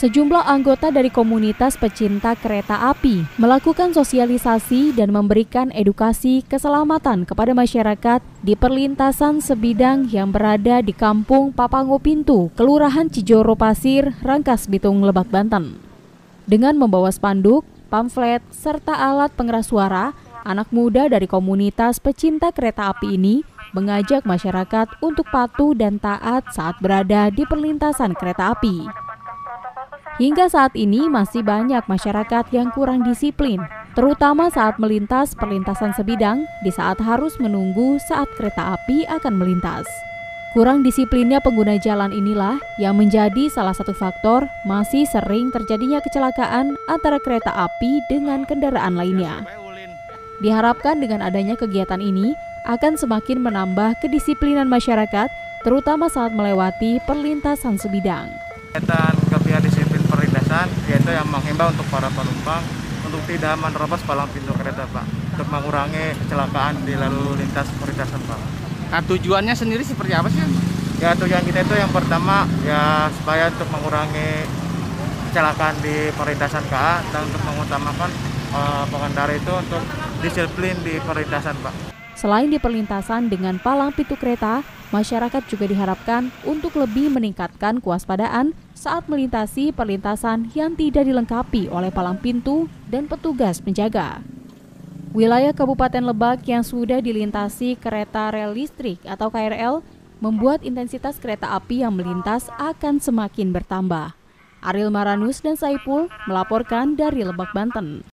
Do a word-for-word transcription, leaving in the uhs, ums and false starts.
Sejumlah anggota dari komunitas pecinta kereta api melakukan sosialisasi dan memberikan edukasi keselamatan kepada masyarakat di perlintasan sebidang yang berada di Kampung Papango Pintu, Kelurahan Cijoro Pasir, Rangkas Bitung, Lebak, Banten. Dengan membawa spanduk, pamflet, serta alat pengeras suara, anak muda dari komunitas pecinta kereta api ini mengajak masyarakat untuk patuh dan taat saat berada di perlintasan kereta api. Hingga saat ini masih banyak masyarakat yang kurang disiplin, terutama saat melintas perlintasan sebidang di saat harus menunggu saat kereta api akan melintas. Kurang disiplinnya pengguna jalan inilah yang menjadi salah satu faktor masih sering terjadinya kecelakaan antara kereta api dengan kendaraan lainnya. Diharapkan dengan adanya kegiatan ini akan semakin menambah kedisiplinan masyarakat, terutama saat melewati perlintasan sebidang. Kegiatan kebiasaan disiplin perlintasan yaitu yang menghimbau untuk para penumpang untuk tidak menerobos palang pintu kereta, Pak, untuk mengurangi kecelakaan di lalu lintas perlintasan, Pak. Nah, tujuannya sendiri seperti apa sih? Ya, tujuan kita itu yang pertama ya supaya untuk mengurangi kecelakaan di perlintasan K A dan untuk mengutamakan uh, pengendara itu untuk disiplin di perlintasan, Pak. Selain di perlintasan dengan palang pintu kereta, masyarakat juga diharapkan untuk lebih meningkatkan kewaspadaan saat melintasi perlintasan yang tidak dilengkapi oleh palang pintu dan petugas penjaga. Wilayah Kabupaten Lebak yang sudah dilintasi kereta rel listrik atau K R L membuat intensitas kereta api yang melintas akan semakin bertambah. Ariel Maranus dan Saipul melaporkan dari Lebak, Banten.